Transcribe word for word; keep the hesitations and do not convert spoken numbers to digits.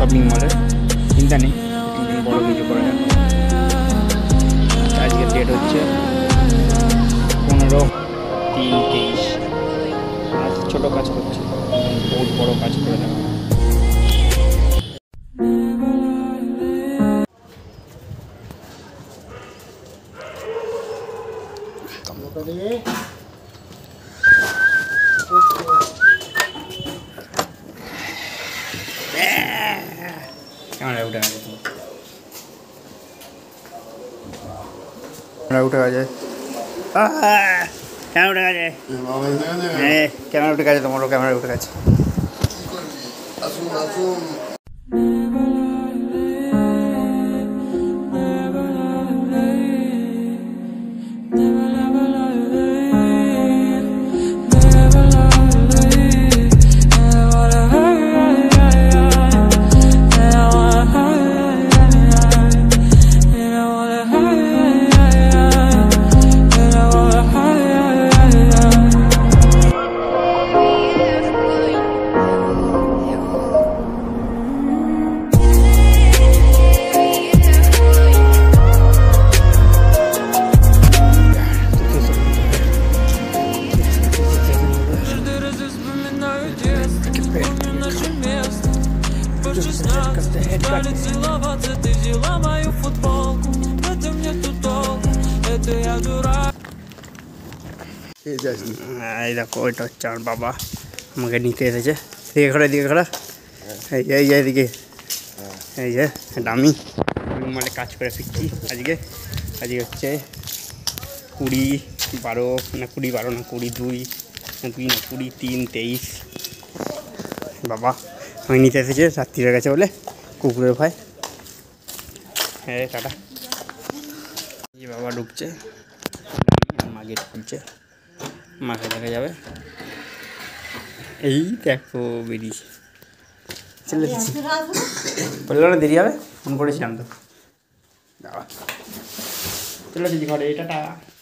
Shopping মলের, চিন্তা নেই, বড় কিছু করে দেখো। আজকের ডেট হচ্ছে পনেরো তিন তেইশ। আর ছোটো কাজ করছে, বহুত বড় কাজ করে দেখো। ক্যামেরা উঠে গেছে, ক্যামেরা উঠে গেছে, ক্যামেরা উঠে গেছে, হ্যাঁ ক্যামেরা উঠে গেছে, তোমারও ক্যামেরা উঠে গেছে। এই দেখো, এটা হচ্ছে আমার বাবা, আমাকে নিতে এসেছে। দিকে খড়া, দিকে খড়া, এই যে এই যে এদিকে, এই যে এটা আমি মানে কাজ করে ফিরছি আজকে। আজকে হচ্ছে কুড়ি বারো না কুড়ি বারো না কুড়ি দুই না দুই না কুড়ি তিন তেইশ। বাবা আমি নিতে এসেছে, রাত্রি হয়ে গেছে বলে কুকুরের ভয়। হ্যাঁ টাটা। এই বাবা ঢুকছে, মা গেট খুলছে, মাকে দেখা যাবে। এই দেখো বেরিয়েছে, চলে এসেছি। বললো না দেরি হবে, ফোন করেছিলাম তো। বাবা চলে এসেছি ঘরে, টাটা।